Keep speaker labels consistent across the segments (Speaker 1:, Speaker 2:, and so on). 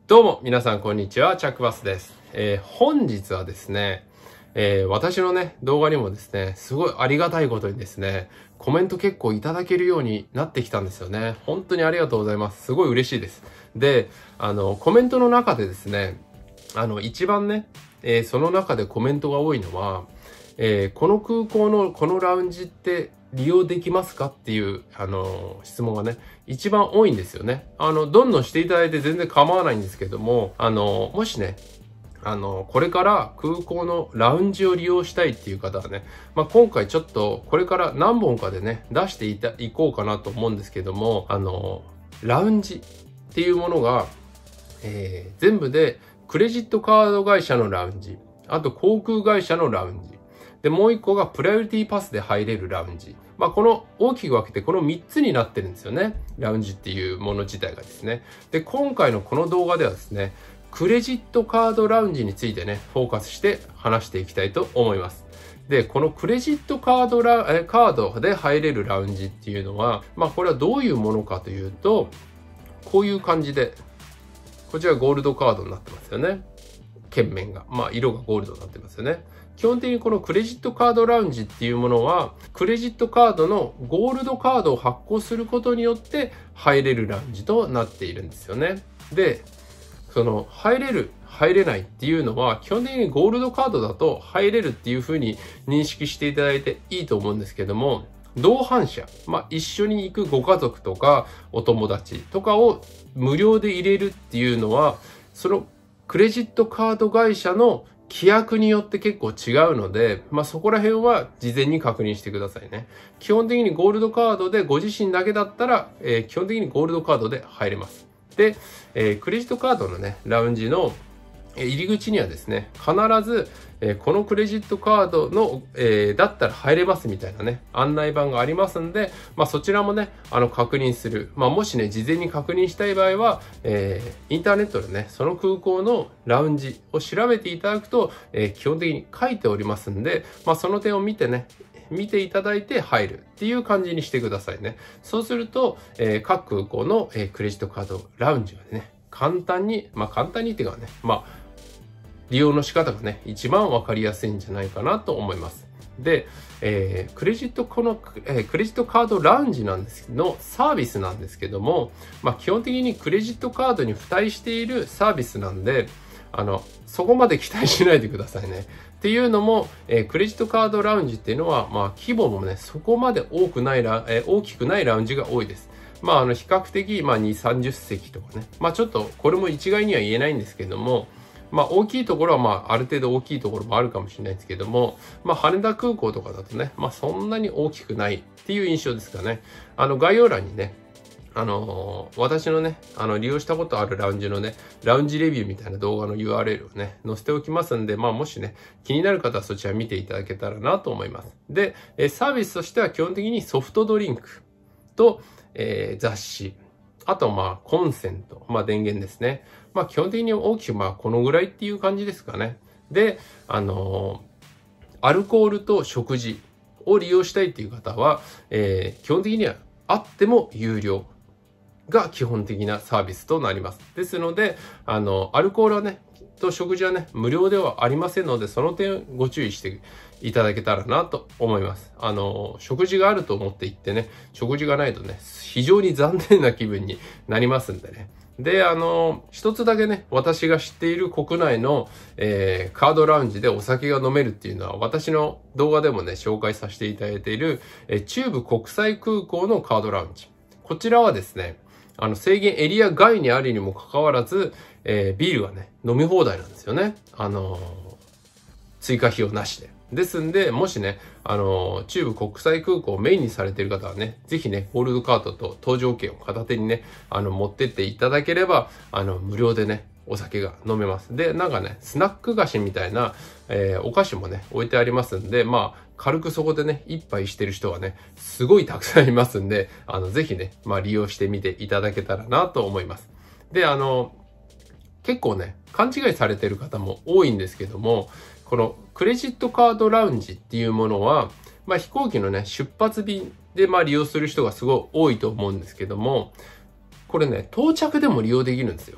Speaker 1: どうも皆さんこんにちは、チャックバスです。本日はですね、私のね、動画にもですね、すごいありがたいことにですね、コメント結構いただけるようになってきたんですよね。本当にありがとうございます。すごい嬉しいです。で、コメントの中でですね、一番ね、その中でコメントが多いのは、この空港のこのラウンジって利用できますかっていう、質問がね、一番多いんですよね。どんどんしていただいて全然構わないんですけども、もしね、これから空港のラウンジを利用したいっていう方はね、今回ちょっとこれから何本かでね、出していこうかなと思うんですけども、ラウンジっていうものが、全部でクレジットカード会社のラウンジ、あと航空会社のラウンジ、で、もう一個がプライオリティパスで入れるラウンジ。この大きく分けてこの3つになってるんですよね。ラウンジっていうもの自体がですね。で、今回のこの動画ではですね、クレジットカードラウンジについてね、フォーカスして話していきたいと思います。で、このクレジットカードで入れるラウンジっていうのは、これはどういうものかというと、こういう感じで、こちらゴールドカードになってますよね。券面が。色がゴールドになってますよね。基本的にこのクレジットカードラウンジっていうものは、クレジットカードのゴールドカードを発行することによって入れるラウンジとなっているんですよね。で、その入れる、入れないっていうのは、基本的にゴールドカードだと入れるっていうふうに認識していただいていいと思うんですけども、同伴者、一緒に行くご家族とかお友達とかを無料で入れるっていうのは、そのクレジットカード会社の規約によって結構違うので、そこら辺は事前に確認してくださいね。基本的にゴールドカードでご自身だけだったら、基本的にゴールドカードで入れます。で、クレジットカードのね、ラウンジの入り口にはですね、必ず、このクレジットカードの、だったら入れますみたいなね、案内板がありますんで、そちらもね、確認する。もしね、事前に確認したい場合は、インターネットでね、その空港のラウンジを調べていただくと、基本的に書いておりますんで、その点を見てね、見ていただいて入るっていう感じにしてくださいね。そうすると、各空港の、クレジットカードラウンジはね、簡単にっていうかね、利用の仕方がね、一番わかりやすいんじゃないかなと思います。で、クレジットカードラウンジなんですけど、サービスなんですけども、基本的にクレジットカードに付帯しているサービスなんで、そこまで期待しないでくださいね。っていうのも、クレジットカードラウンジっていうのは、規模もね、そこまで大きくないラウンジが多いです。比較的、2、30席とかね。ちょっと、これも一概には言えないんですけども、大きいところはある程度大きいところもあるかもしれないですけども、羽田空港とかだとね、そんなに大きくないっていう印象ですかね。概要欄にね、私のね、利用したことあるラウンジのね、ラウンジレビューみたいな動画の URL をね、載せておきますんで、もしね、気になる方はそちら見ていただけたらなと思います。で、サービスとしては基本的にソフトドリンクと、雑誌、あとコンセント、電源ですね。基本的に大きくこのぐらいっていう感じですかね。で、アルコールと食事を利用したいっていう方は、基本的にはあっても有料が基本的なサービスとなります。ですので、アルコールはね、と食事はね、無料ではありませんので、その点ご注意していただけたらなと思います。食事があると思って行ってね、食事がないとね、非常に残念な気分になりますんでね。で、一つだけね、私が知っている国内の、カードラウンジでお酒が飲めるっていうのは、私の動画でもね、紹介させていただいている、中部国際空港のカードラウンジ。こちらはですね、制限エリア外にあるにもかかわらず、ビールがね、飲み放題なんですよね。追加費用なしで。ですんで、もしね、中部国際空港をメインにされている方はね、ぜひね、ゴールドカードと搭乗券を片手にね、持ってっていただければ、無料でね、お酒が飲めます。で、スナック菓子みたいな、お菓子もね、置いてありますんで、軽くそこでね、一杯してる人はね、すごいたくさんいますんで、ぜひね、利用してみていただけたらなと思います。で、結構ね、勘違いされてる方も多いんですけども、このクレジットカードラウンジっていうものは、飛行機のね、出発便で利用する人がすごい多いと思うんですけども、これね、到着でも利用できるんですよ。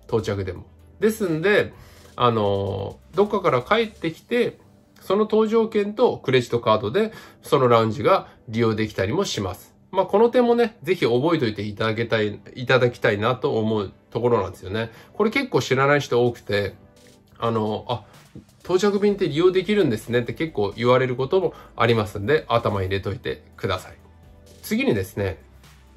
Speaker 1: 到着でも。ですんで、どっかから帰ってきて、その搭乗券とクレジットカードでそのラウンジが利用できたりもします。この点もね、ぜひ覚えておいていただきたいなと思うところなんですよね。これ結構知らない人多くて、到着便って利用できるんですねって結構言われることもありますんで、頭に入れといてください。次にですね、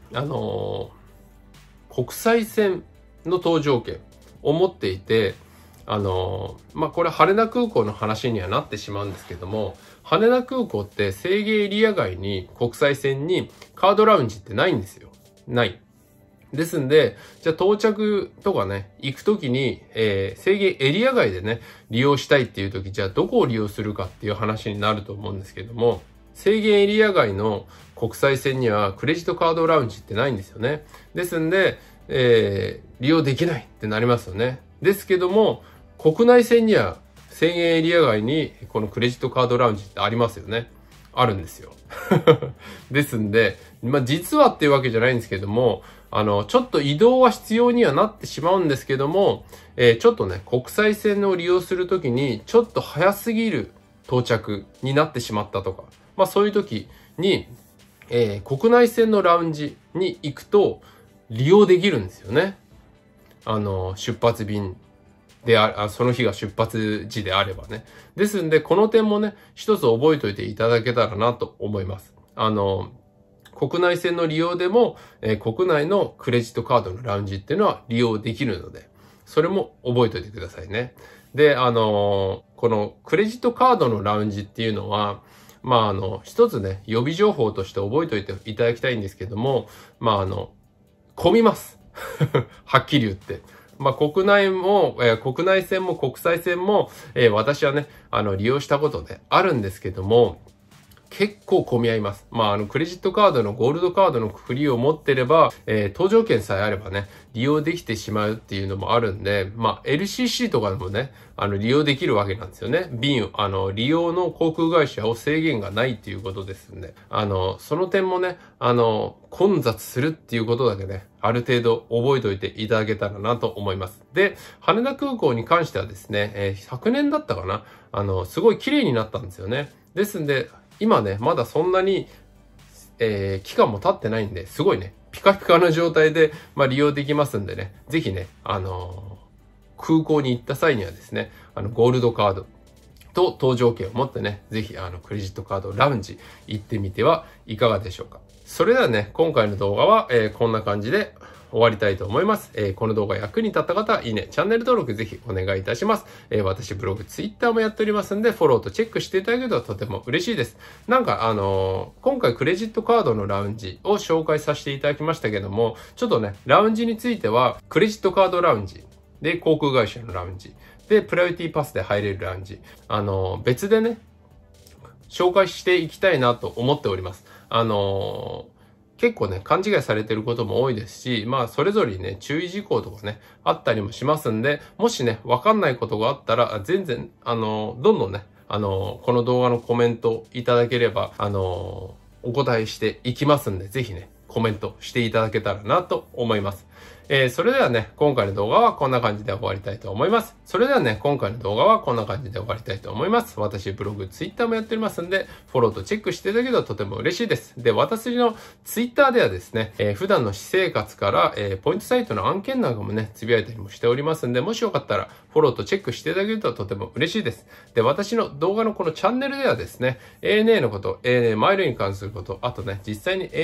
Speaker 1: 国際線の搭乗券を持っていて、これ羽田空港の話にはなってしまうんですけども、羽田空港って制限エリア外に国際線にカードラウンジってないんですよ。ない。ですんで、じゃあ到着とかね、行くときに、制限エリア外でね、利用したいっていうとき、じゃあどこを利用するかっていう話になると思うんですけども、制限エリア外の国際線にはクレジットカードラウンジってないんですよね。ですんで、利用できないってなりますよね。ですけども、国内線には制限エリア外にこのクレジットカードラウンジってありますよね。あるんですよ。ですんで、実はっていうわけじゃないんですけども、ちょっと移動は必要にはなってしまうんですけども、ちょっとね、国際線を利用するときに、ちょっと早すぎる到着になってしまったとか、そういうときに、国内線のラウンジに行くと利用できるんですよね。出発便でその日が出発時であればね。ですんで、この点もね、一つ覚えておいていただけたらなと思います。国内線の利用でも、国内のクレジットカードのラウンジっていうのは利用できるので、それも覚えておいてくださいね。で、このクレジットカードのラウンジっていうのは、一つね、予備情報として覚えておいていただきたいんですけども、混みます。はっきり言って。国内も、国内線も国際線も、私はね、利用したことであるんですけども、結構混み合います。クレジットカードのゴールドカードの振りを持ってれば、搭乗券さえあればね、利用できてしまうっていうのもあるんで、LCC とかでもね、利用できるわけなんですよね。利用の航空会社を制限がないっていうことですんで、その点もね、混雑するっていうことだけね、ある程度覚えておいていただけたらなと思います。で、羽田空港に関してはですね、昨年だったかな、すごい綺麗になったんですよね。ですんで、今ね、まだそんなに、期間も経ってないんで、すごいね、ピカピカな状態で、利用できますんでね、ぜひね、空港に行った際にはですね、ゴールドカードと搭乗券を持ってね、ぜひ、クレジットカードラウンジ行ってみてはいかがでしょうか。それではね、今回の動画は、こんな感じで終わりたいと思います。この動画役に立った方は、いいね、チャンネル登録ぜひお願いいたします。私ブログ、ツイッターもやっておりますんで、フォローとチェックしていただけるととても嬉しいです。今回クレジットカードのラウンジを紹介させていただきましたけども、ちょっとね、ラウンジについては、クレジットカードラウンジ、で、航空会社のラウンジ、で、プライオリティパスで入れるラウンジ、別でね、紹介していきたいなと思っております。結構ね、勘違いされてることも多いですし、それぞれにね、注意事項とかね、あったりもしますんで、もしね、わかんないことがあったら、全然、どんどんね、この動画のコメントいただければ、お答えしていきますんで、ぜひね、コメントしていただけたらなと思います。それではね、今回の動画はこんな感じで終わりたいと思います。それではね、今回の動画はこんな感じで終わりたいと思います。私、ブログ、ツイッターもやっておりますんで、フォローとチェックしていただけるととても嬉しいです。で、私のツイッターではですね、普段の私生活から、ポイントサイトの案件なんかもね、つぶやいたりもしておりますんで、もしよかったら、フォローとチェックしていただけるととても嬉しいです。で、私の動画のこのチャンネルではですね、ANA のこと、ANA マイルに関すること、あとね、実際に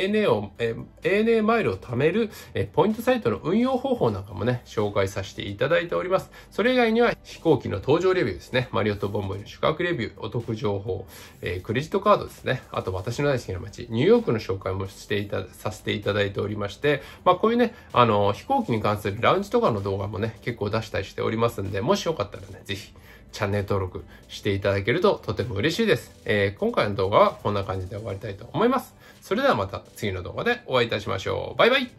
Speaker 1: ANA マイルを貯める、ポイントサイトの運用方法なんかもね、紹介させていただいております。それ以外には飛行機の搭乗レビューですね、マリオットボンボイの宿泊レビュー、お得情報、クレジットカードですね、あと私の大好きな街、ニューヨークの紹介もさせていただいておりまして、こういうね、飛行機に関するラウンジとかの動画もね、結構出したりしておりますんで、もしよかったらね、ぜひ、チャンネル登録していただけるととても嬉しいです。今回の動画はこんな感じで終わりたいと思います。それではまた次の動画でお会いいたしましょう。バイバイ。